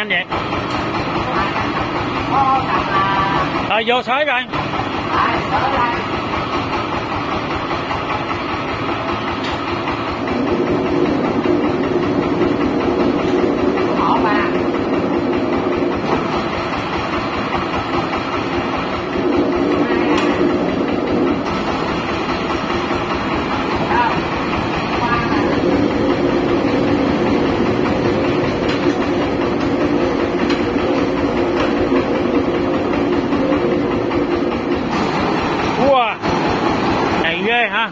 nhanh vậy? Rồi vô xới coi. Wow, này ghê ha.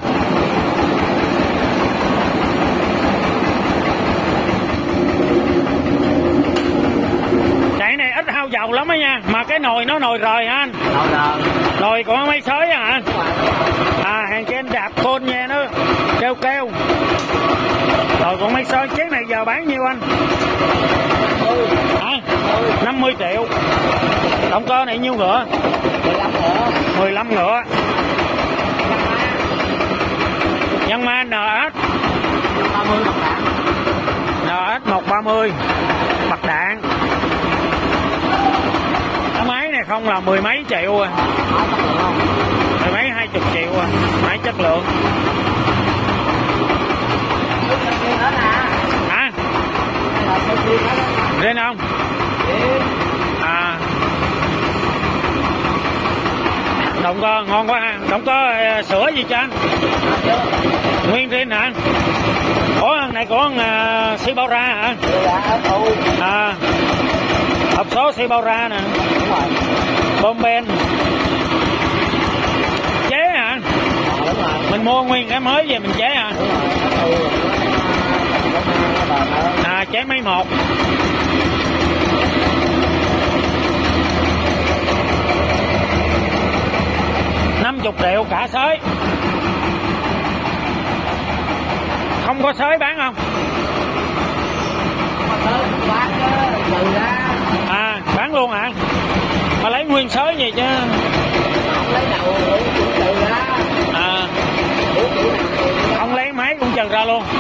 Chạy này ít hao dầu lắm á nha, mà cái nồi nó nồi rời ha anh. Nồi của máy xới hả? À, hàng trên đạp khôn nha, nó kêu kêu. Rồi của máy xới chiếc này giờ bán nhiêu anh? 50 triệu. Động cơ này nhiêu ngựa? 15 ngựa. Yanmar NS 130 bạc đạn. Cái máy này không là mười mấy triệu à, mười mấy 20 triệu à, máy chất lượng. Hả? Lên không? À, động cơ ngon quá ha. Động cơ sửa gì cho anh? Nguyên zin hả? Ủa này của Sibora hả? À, hộp số Sibora nè. Bom ben chế hả? Mình mua nguyên cái mới về mình chế hả? À, chế máy 1. $50 triệu cả xới. Không có xới bán không? À, bán luôn hả? Mà lấy nguyên xới gì chứ? À, ông lấy máy cũng trừ ra luôn.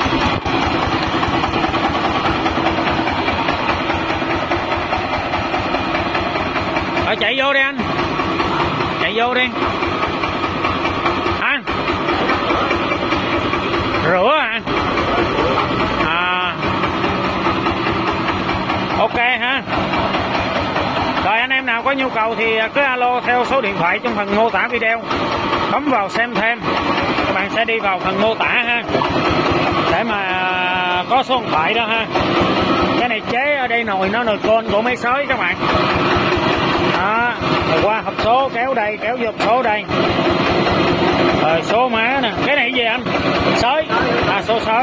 Rồi chạy vô đi anh. Chạy vô đi. Hả? Rửa hả? À, ok ha. Rồi anh em nào có nhu cầu thì cứ alo theo số điện thoại trong phần mô tả video, bấm vào xem thêm, các bạn sẽ đi vào phần mô tả ha, để mà có số điện thoại đó ha. Cái này chế ở đây nồi nó nồi côn của máy xới các bạn. Đó, rồi qua hộp số kéo đây, kéo vô hộp số đây. Rồi số má nè, cái này gì anh? Xới, à số xới.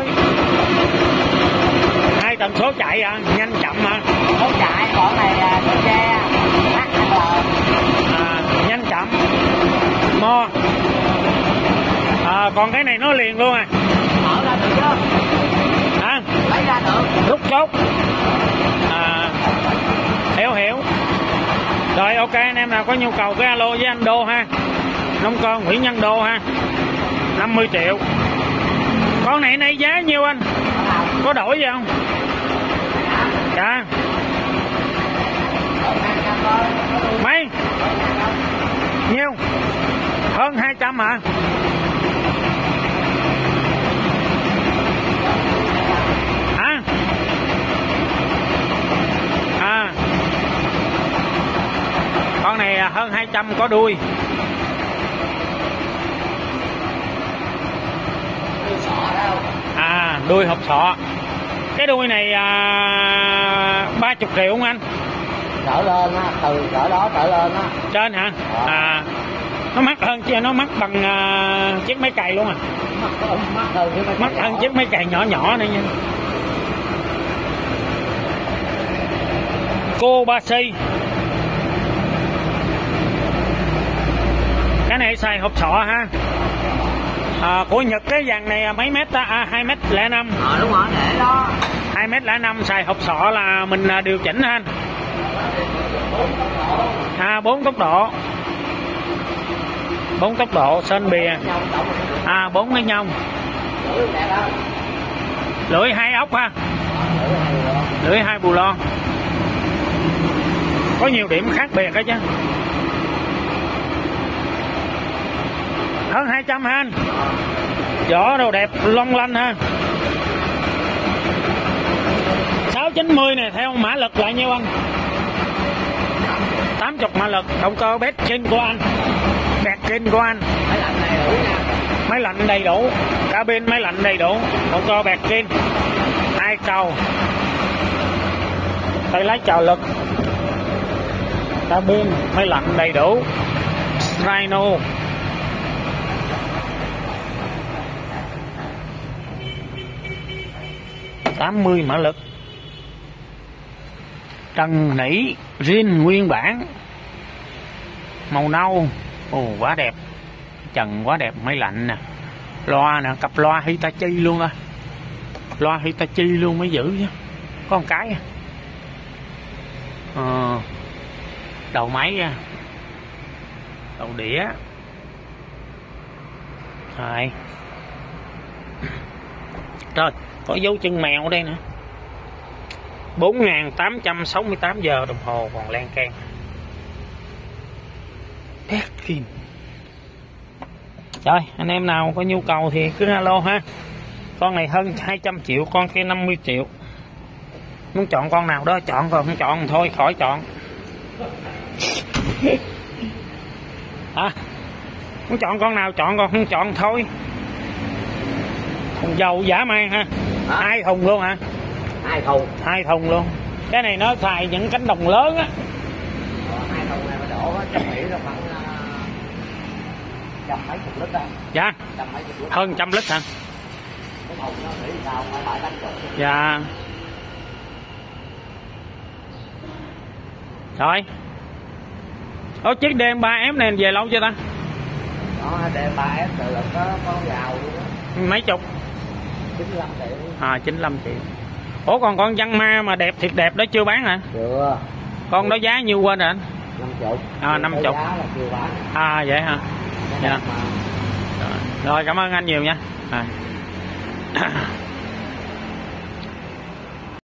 2 tần số chạy à, nhanh chậm mà. Số chạy, còn này là số xe, HL. À, nhanh chậm. Mo. À, còn cái này nó liền luôn à. Mở ra được chưa? Hả? Lấy ra được. Rút chốt. À, hiểu. Rồi ok, anh em nào có nhu cầu cái alo với anh Đô ha. Nông cơ Nguyễn Nhân Đô ha. 50 triệu. Con này nay giá nhiêu anh? Có đổi gì không? Dạ. Mấy? Nhiêu? Hơn 200 hả? Hả? À, con này hơn 200 có đuôi. À, đuôi hộp sọ. Cái đuôi này 30 triệu không anh? Trở lên á, từ cỡ đó trở lên á. Trên hả? À, nó mắc hơn chứ, nó mắc bằng chiếc máy cày luôn à. Mắc hơn chiếc máy cày nhỏ nhỏ này nha. Kobayashi. Cái này xài hộp sọ ha. À, của Nhật cái dàn này mấy mét ta? À, 2m05. Đúng rồi, để đó. 2m05 xài hộp sọ là mình điều chỉnh ha anh. À, 4 tốc độ. 4 tốc độ sên bìa. À, 4 cái nhông. Lưỡi 2 ốc ha. Lưỡi 2 bù lon. Có nhiều điểm khác biệt đó chứ. Hơn 200 ha anh. Vỏ đồ đẹp long lanh ha. 690 này theo mã lực là nhiêu anh? 80 mã lực. Động cơ Betkin của anh. Betkin của anh. Máy lạnh đầy đủ. Cabin máy lạnh đầy đủ. Động cơ Betkin. 2 cầu. Tay lái trợ lực. Cabin máy lạnh đầy đủ. Rhino. $80 mã lực. Trần nỉ zin nguyên bản màu nâu. Ồ quá đẹp. Trần quá đẹp. Máy lạnh nè. Loa nè. Cặp loa Hitachi luôn á. Loa Hitachi luôn mới giữ chứ. Có một cái đầu máy ra. Đầu đĩa. Rồi. Rồi có dấu chân mèo ở đây nữa. 4.868 giờ đồng hồ còn lan can. Betkin. Rồi anh em nào có nhu cầu thì cứ alo ha. Con này hơn 200 triệu, con kia 50 triệu. Muốn chọn con nào đó chọn, còn không chọn thôi khỏi chọn. Muốn chọn con nào chọn, còn không chọn thôi. Thùng dầu giả man ha. 2 thùng luôn hả? 2 thùng luôn. Cái này nó xài những cánh đồng lớn á. 2 thùng này mà đổ chắc nghĩ là khoảng trăm mấy chục lít á. Dạ. Hơn 100 lít hả? Cái thùng nó nghĩ sao phải 80. Dạ. Rồi. Có chiếc DM3M này về lâu chưa ta? Đó, DM3M tự lực có giàu luôn á. Mấy chục? 95 triệu. 95 triệu. Ủa còn con Văn Ma mà đẹp thiệt đẹp đó chưa bán hả? Chưa. Con đó giá nhiêu quên rồi anh? 50. 50. Giá là chưa bán. Vậy hả? Dạ. Rồi cảm ơn anh nhiều nha.